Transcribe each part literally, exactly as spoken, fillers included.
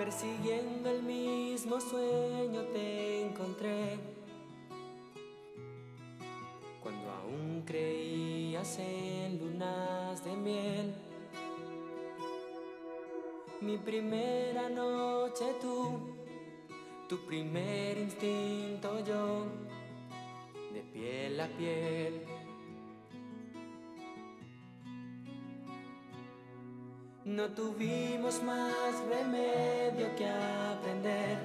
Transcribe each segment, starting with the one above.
Persiguiendo el mismo sueño te encontré, cuando aún creías en lunas de miel. Mi primera noche tú, tu primer instinto yo, de piel a piel. No tuvimos más remedio que aprender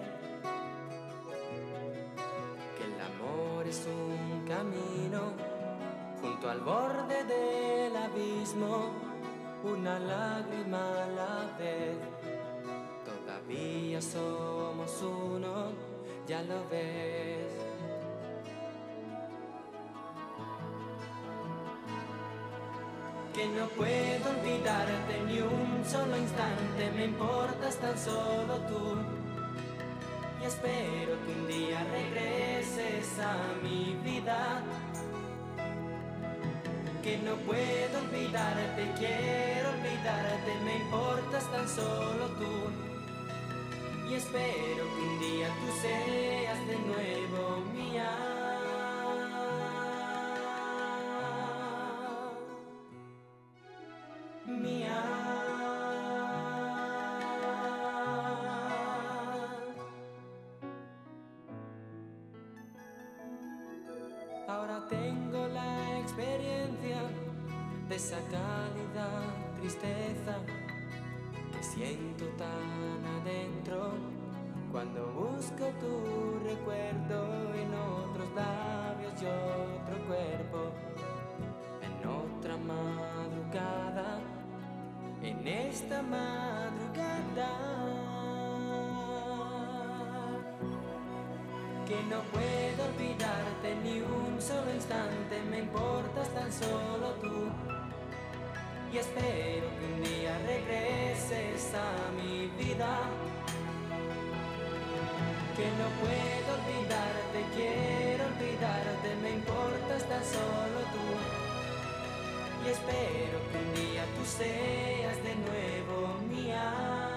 que el amor es un camino junto al borde del abismo, una lágrima a la vez. Todavía somos uno, ya lo ves. Que no puedo olvidarte ni un solo instante, me importas tan solo tú. Y espero que un día regreses a mi vida. Que no puedo olvidarte, quiero olvidarte, me importas tan solo tú. Y espero que un día tú seas de nuevo mía. Mía. Ahora tengo la experiencia de esa cálida tristeza que siento tan adentro cuando busco tu recuerdo en otros labios y otro cuerpo, en otra madrugada, en esta madrugada. Que no puedo olvidarte ni un solo instante, me importas tan solo tú. Y espero que un día regreses a mi vida. Que no puedo olvidarte, quiero olvidarte, me importas tan solo tú. Y espero que un día tú seas de nuevo mía.